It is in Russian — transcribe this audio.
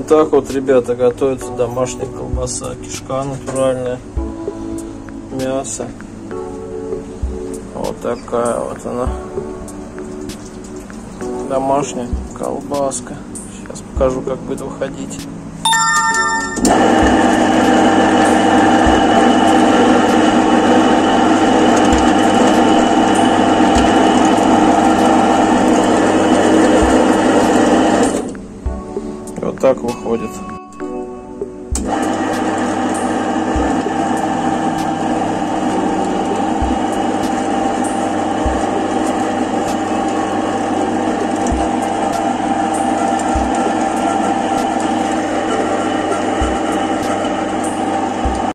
Вот так вот, ребята, готовится домашняя колбаса. Кишка натуральная, мясо. Вот такая вот она. Домашняя колбаска. Сейчас покажу, как будет выходить. Вот так выходит.